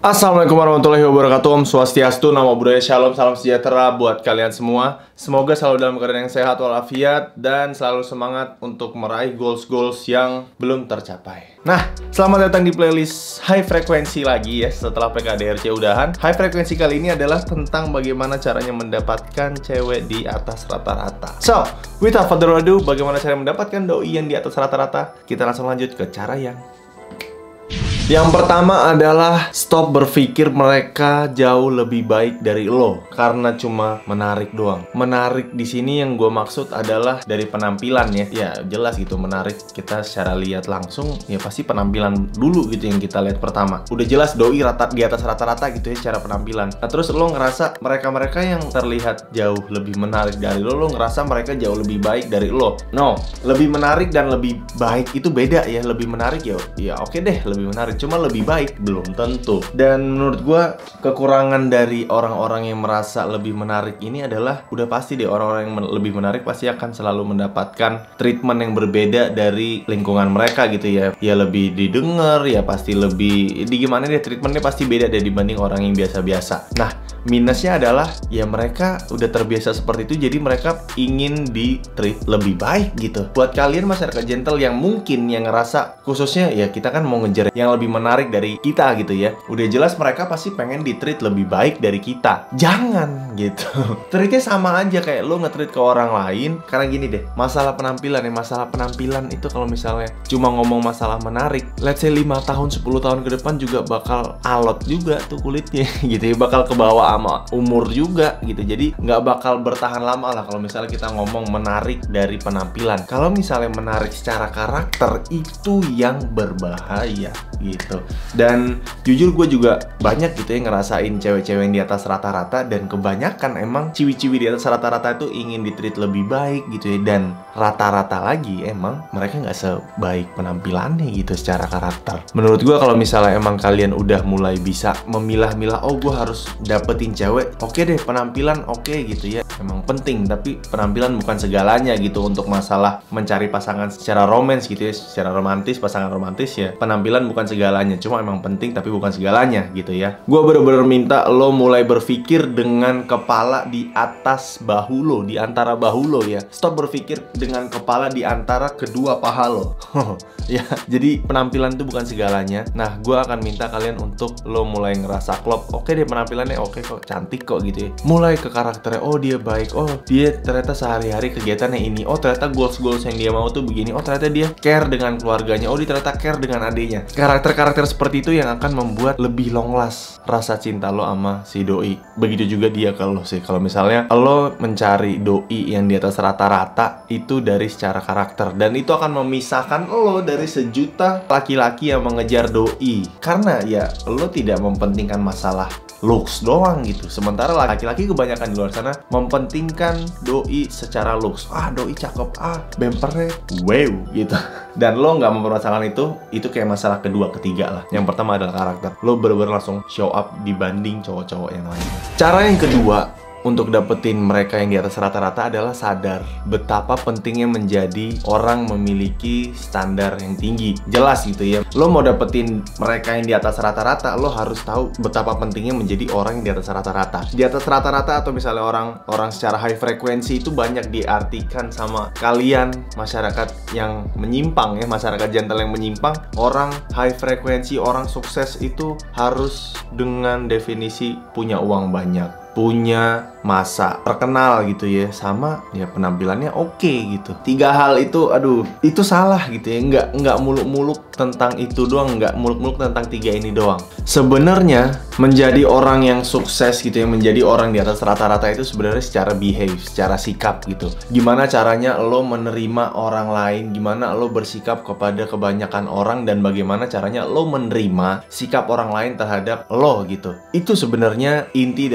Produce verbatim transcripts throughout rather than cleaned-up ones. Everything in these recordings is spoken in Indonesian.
Assalamualaikum warahmatullahi wabarakatuh. Om Swastiastu, Namo Buddhaya, Shalom, salam sejahtera buat kalian semua. Semoga selalu dalam keadaan yang sehat walafiat dan selalu semangat untuk meraih goals-goals yang belum tercapai. Nah, selamat datang di playlist High Frequency lagi ya, setelah P K D R C udahan. High Frequency kali ini adalah tentang bagaimana caranya mendapatkan cewek di atas rata-rata. So, without further ado, bagaimana cara mendapatkan doi yang di atas rata-rata? Kita langsung lanjut ke cara yang Yang pertama adalah stop berpikir mereka jauh lebih baik dari lo karena cuma menarik doang. Menarik di sini yang gue maksud adalah dari penampilan ya. Ya jelas gitu, menarik kita secara lihat langsung ya pasti penampilan dulu gitu yang kita lihat pertama. Udah jelas doi rata di atas rata-rata gitu ya secara penampilan. Nah terus lo ngerasa mereka-mereka yang terlihat jauh lebih menarik dari lo, lo ngerasa mereka jauh lebih baik dari lo. No, lebih menarik dan lebih baik itu beda ya. Lebih menarik ya, ya oke deh lebih menarik. Cuma lebih baik belum tentu. Dan menurut gue kekurangan dari orang-orang yang merasa lebih menarik ini adalah udah pasti deh orang-orang yang men lebih menarik pasti akan selalu mendapatkan treatment yang berbeda dari lingkungan mereka gitu ya. Ya lebih didengar, ya pasti lebih di gimana deh, treatmentnya pasti beda deh dibanding orang yang biasa-biasa. Nah minusnya adalah ya mereka udah terbiasa seperti itu, jadi mereka ingin di treat lebih baik gitu. Buat kalian masyarakat gentle yang mungkin yang ngerasa, khususnya ya kita kan mau ngejar yang lebih menarik dari kita gitu ya, udah jelas mereka pasti pengen di treat lebih baik dari kita. Jangan gitu. Treatnya sama aja kayak lo nge-treat ke orang lain. Karena gini deh, masalah penampilan ya, masalah penampilan itu kalau misalnya cuma ngomong masalah menarik, let's say lima tahun, sepuluh tahun ke depan juga bakal alot juga tuh kulitnya gitu ya, bakal kebawa sama umur juga gitu. Jadi nggak bakal bertahan lama lah kalau misalnya kita ngomong menarik dari penampilan. Kalau misalnya menarik secara karakter, itu yang berbahaya gitu. Dan jujur gue juga banyak gitu ya ngerasain cewek-cewek yang di atas rata-rata, dan kebanyakan emang ciwi-ciwi di atas rata-rata itu ingin ditreat lebih baik gitu ya. Dan rata-rata lagi emang mereka nggak sebaik penampilannya gitu secara karakter. Menurut gue kalau misalnya emang kalian udah mulai bisa memilah-milah, oh gue harus dapetin cewek, oke deh penampilan oke gitu ya, emang penting, tapi penampilan bukan segalanya gitu untuk masalah mencari pasangan secara romans gitu ya, secara romantis, pasangan romantis ya, penampilan bukan segalanya, cuma emang penting tapi bukan segalanya gitu ya. Gue bener-bener minta lo mulai berpikir dengan kepala di atas bahu lo, di antara bahu lo ya. Stop berpikir dengan kepala di antara kedua paha lo. Ya, jadi penampilan itu bukan segalanya. Nah, gue akan minta kalian untuk lo mulai ngerasa klop. Oke deh penampilannya oke kok, cantik kok gitu ya. Mulai ke karakternya, oh dia baik, oh dia ternyata sehari-hari kegiatannya ini, oh ternyata goals-goals yang dia mau tuh begini, oh ternyata dia care dengan keluarganya, oh dia ternyata care dengan adiknya. Karakter-karakter seperti itu yang akan membuat lebih long last rasa cinta lo sama si doi. Begitu juga dia kalau sih, kalau misalnya lo mencari doi yang di atas rata-rata itu dari secara karakter, dan itu akan memisahkan lo dari sejuta laki-laki yang mengejar doi, karena ya lo tidak mempentingkan masalah looks doang gitu. Sementara laki-laki kebanyakan di luar sana mempentingkan doi secara looks. Ah doi cakep, ah bempernya wow gitu. Dan lo nggak mempermasalahkan itu, itu kayak masalah kedua ketiga lah. Yang pertama adalah karakter. Lo bener-bener langsung show up dibanding cowok-cowok yang lain. Cara yang kedua untuk dapetin mereka yang di atas rata-rata adalah sadar betapa pentingnya menjadi orang memiliki standar yang tinggi. Jelas gitu ya, lo mau dapetin mereka yang di atas rata-rata, lo harus tahu betapa pentingnya menjadi orang yang di atas rata-rata. Di atas rata-rata atau misalnya orang-orang secara high frekuensi itu banyak diartikan sama kalian masyarakat yang menyimpang ya, masyarakat gentle yang menyimpang. Orang high frekuensi, orang sukses itu harus dengan definisi punya uang banyak, punya masa terkenal gitu ya, sama ya penampilannya oke okay, gitu. Tiga hal itu, aduh, itu salah gitu ya. Nggak nggak muluk-muluk tentang itu doang, nggak muluk-muluk tentang tiga ini doang. Sebenarnya menjadi orang yang sukses gitu ya, menjadi orang di atas rata-rata itu sebenarnya secara behave, secara sikap gitu. Gimana caranya lo menerima orang lain, gimana lo bersikap kepada kebanyakan orang, dan bagaimana caranya lo menerima sikap orang lain terhadap lo gitu. Itu sebenarnya inti dari sebuah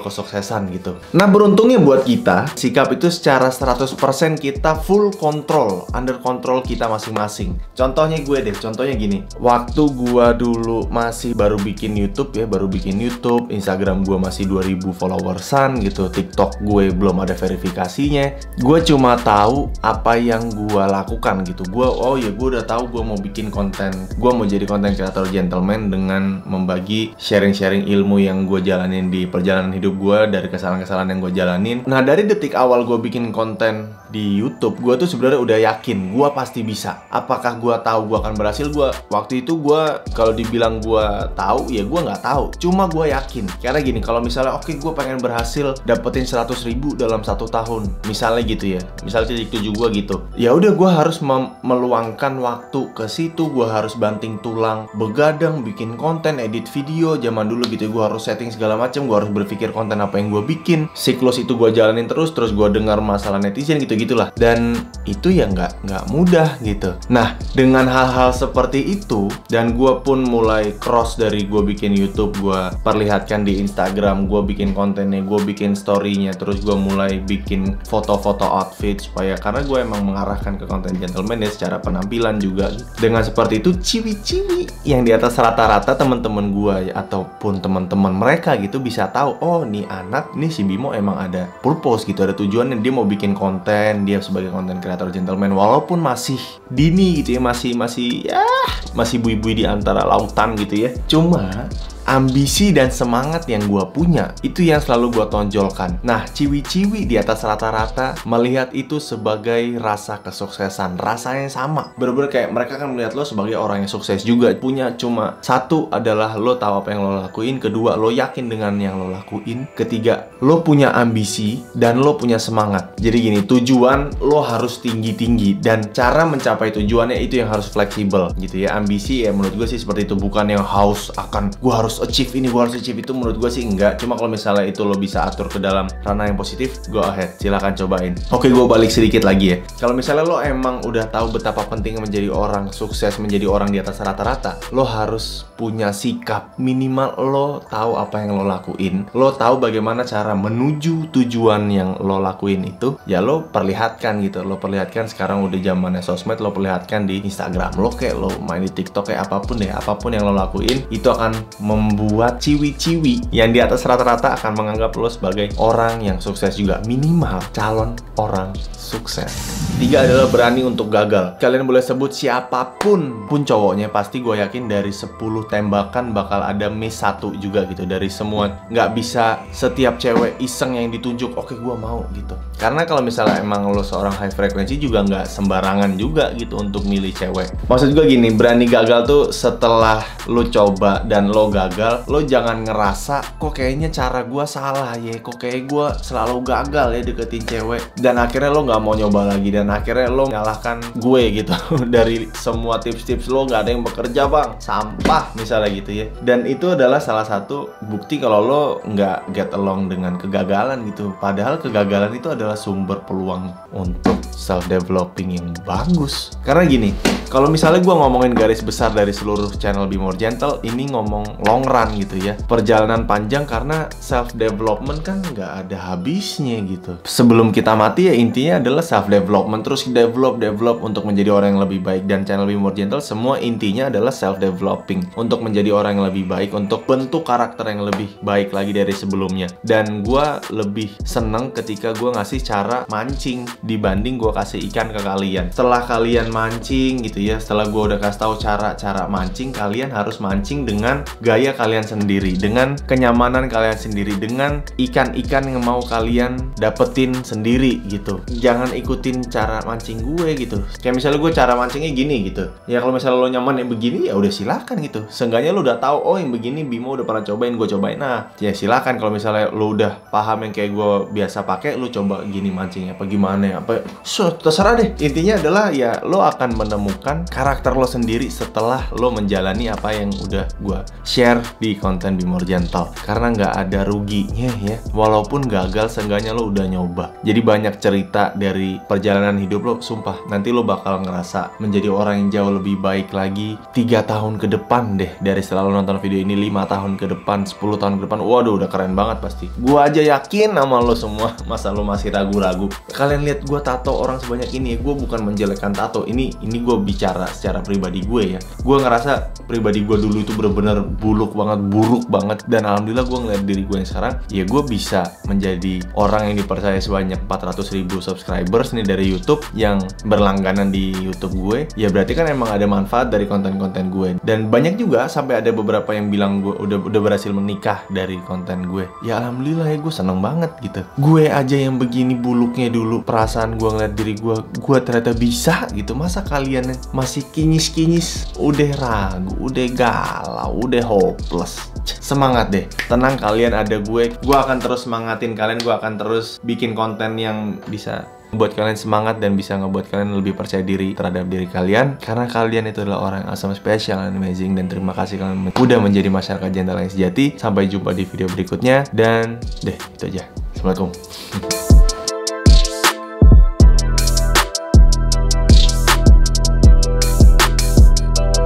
kesuksesan gitu. Nah, beruntungnya buat kita, sikap itu secara seratus persen kita full control, under control kita masing-masing. Contohnya gue deh, contohnya gini. Waktu gue dulu masih baru bikin YouTube ya, baru bikin YouTube, Instagram gue masih dua ribu followersan gitu, TikTok gue belum ada verifikasinya. Gue cuma tahu apa yang gue lakukan gitu. Gue, oh ya gue udah tahu gue mau bikin konten, gue mau jadi konten kreator gentleman dengan membagi sharing-sharing ilmu yang gue jalanin di perjalanan hidup gue, dari kesalahan-kesalahan yang gue jalanin. Nah, dari detik awal gue bikin konten di YouTube, gue tuh sebenarnya udah yakin gue pasti bisa. Apakah gue tahu gue akan berhasil? Gue waktu itu gue kalau dibilang gue tahu ya gue nggak tahu. Cuma gue yakin. Karena gini, kalau misalnya oke okay, gue pengen berhasil dapetin seratus ribu dalam satu tahun, misalnya gitu ya. Misalnya titik tujuh gue gitu. Ya udah gue harus meluangkan waktu ke situ. Gue harus banting tulang, begadang, bikin konten, edit video. Zaman dulu gitu, gue harus setting segala macam. Gue harus berpikir konten apa yang gue bikin. Siklus itu gue jalanin terus, terus gue dengar masalah netizen gitu-gitulah. Dan itu ya nggak nggak mudah gitu. Nah, dengan hal-hal seperti itu, dan gue pun mulai cross dari gue bikin YouTube, gue perlihatkan di Instagram, gue bikin kontennya, gue bikin story-nya, terus gue mulai bikin foto-foto outfit supaya, karena gue emang mengarahkan ke konten gentleman ya secara penampilan juga. Dengan seperti itu, ciwi-ciwi yang di atas rata-rata teman-teman gue ya, ataupun teman-teman mereka gitu bisa tahu, oh nih anak, nih si Bimo emang ada purpose gitu, ada tujuannya, dia mau bikin konten, dia sebagai konten kreator gentleman walaupun masih dini gitu ya, masih masih ya masih bui-bui di antara lautan gitu ya. Cuma ambisi dan semangat yang gue punya itu yang selalu gue tonjolkan. Nah, ciwi-ciwi di atas rata-rata melihat itu sebagai rasa kesuksesan. Rasanya sama, bener-bener kayak mereka kan melihat lo sebagai orang yang sukses juga. Punya cuma satu adalah lo tahu apa yang lo lakuin, kedua lo yakin dengan yang lo lakuin, ketiga lo punya ambisi dan lo punya semangat. Jadi gini, tujuan lo harus tinggi-tinggi dan cara mencapai tujuannya itu yang harus fleksibel gitu ya. Ambisi ya menurut gue sih seperti itu, bukan yang haus akan gue harus achieve ini, gue harus achieve itu. Menurut gue sih enggak. Cuma kalau misalnya itu lo bisa atur ke dalam ranah yang positif, go ahead, silahkan cobain. Oke, gue balik sedikit lagi ya. Kalau misalnya lo emang udah tahu betapa pentingnya menjadi orang sukses, menjadi orang di atas rata-rata, lo harus punya sikap. Minimal lo tahu apa yang lo lakuin, lo tahu bagaimana cara menuju tujuan yang lo lakuin itu, ya lo perlihatkan gitu. Lo perlihatkan, sekarang udah zamannya sosmed, lo perlihatkan di Instagram lo, kayak lo main di TikTok, kayak apapun deh, apapun yang lo lakuin itu akan membuat ciwi-ciwi yang di atas rata-rata akan menganggap lo sebagai orang yang sukses juga, minimal calon orang sukses. Tiga adalah berani untuk gagal. Kalian boleh sebut siapapun pun cowoknya, pasti gue yakin dari sepuluh tembakan bakal ada miss satu juga gitu. Dari semua, nggak bisa setiap cewek iseng yang ditunjuk oke okay, gue mau gitu. Karena kalau misalnya emang lo seorang high frekuensi juga nggak sembarangan juga gitu untuk milih cewek. Maksud gue gini, berani gagal tuh setelah lo coba dan lo gagal, lo jangan ngerasa kok kayaknya cara gue salah ya, kok kayak gue selalu gagal ya deketin cewek, dan akhirnya lo nggak mau nyoba lagi, dan akhirnya lo nyalahkan gue gitu. Dari semua tips-tips lo nggak ada yang bekerja bang, sampah misalnya gitu ya. Dan itu adalah salah satu bukti kalau lo nggak get along dengan kegagalan gitu. Padahal kegagalan itu adalah sumber peluang untuk self-developing yang bagus. Karena gini, kalau misalnya gue ngomongin garis besar dari seluruh channel Be More Gentle, ini ngomong long run gitu ya, perjalanan panjang, karena self-development kan nggak ada habisnya gitu. Sebelum kita mati ya intinya adalah self-development, terus develop, develop untuk menjadi orang yang lebih baik. Dan channel Be More Gentle semua intinya adalah self-developing, untuk menjadi orang yang lebih baik, untuk bentuk karakter yang lebih baik lagi dari sebelumnya. Dan gue lebih seneng ketika gue ngasih cara mancing dibanding gue kasih ikan ke kalian. Setelah kalian mancing gitu ya, setelah gue udah kasih tahu cara-cara mancing, kalian harus mancing dengan gaya kalian sendiri, dengan kenyamanan kalian sendiri, dengan ikan-ikan yang mau kalian dapetin sendiri gitu. Jangan ikutin cara mancing gue gitu. Kayak misalnya gue cara mancingnya gini gitu. Ya kalau misalnya lo nyaman yang begini ya udah silakan gitu. Seenggaknya lo udah tahu, oh yang begini Bimo udah pernah cobain, gue cobain. Nah, ya silakan. Kalau misalnya lo udah paham yang kayak gue biasa pakai, lo coba gini mancingnya apa gimana ya, apa so, terserah deh. Intinya adalah ya lo akan menemukan karakter lo sendiri setelah lo menjalani apa yang udah gue share di konten Be More Gentle, karena nggak ada ruginya ya. Walaupun gagal, seenggaknya lo udah nyoba. Jadi banyak cerita dari perjalanan hidup lo, sumpah nanti lo bakal ngerasa menjadi orang yang jauh lebih baik lagi tiga tahun ke depan deh. Dari setelah lo nonton video ini, lima tahun ke depan, sepuluh tahun ke depan, waduh udah keren banget pasti. Gua aja yakin sama lo semua, masa lo masih ragu-ragu? Kalian lihat gue tato orang sebanyak ini ya, gue bukan menjelekkan tato. Ini ini gue bicara secara pribadi gue ya. Gue ngerasa pribadi gue dulu itu bener-bener buluk banget, buruk banget. Dan alhamdulillah gue ngeliat diri gue yang sekarang, ya gue bisa menjadi orang yang dipercaya sebanyak empat ratus ribu subscribers nih dari YouTube, yang berlangganan di YouTube gue. Ya berarti kan emang ada manfaat dari konten-konten gue. Dan banyak juga sampai ada beberapa yang bilang gue udah udah berhasil menikah dari konten gue. Ya alhamdulillah ya, gue seneng banget gitu. Gue aja yang begini buluknya dulu, perasaan gue ngeliat diri gue, gue ternyata bisa gitu. Masa kalian masih kinyis-kinyis, udah ragu, udah galau, udah hopeless? Semangat deh, tenang, kalian ada gue. Gue akan terus semangatin kalian, gue akan terus bikin konten yang bisa buat kalian semangat dan bisa ngebuat kalian lebih percaya diri terhadap diri kalian, karena kalian itu adalah orang yang awesome, spesial, dan amazing. Dan terima kasih kalian udah menjadi masyarakat gentle yang sejati. Sampai jumpa di video berikutnya, dan deh itu aja. Assalamualaikum.